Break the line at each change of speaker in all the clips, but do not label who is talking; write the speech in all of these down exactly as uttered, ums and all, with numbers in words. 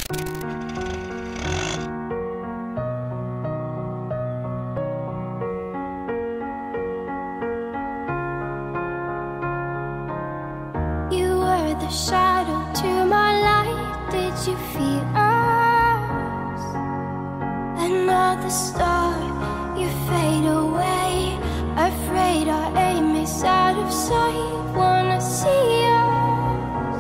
You were the shadow to my light. Did you feel us? Another star, you fade away. Afraid our aim is out of sight. Wanna see us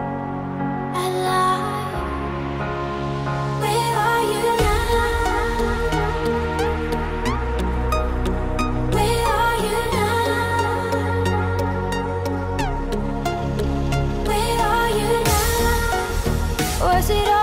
alive. Where are you now? Where are you now? Where are you now? Was it all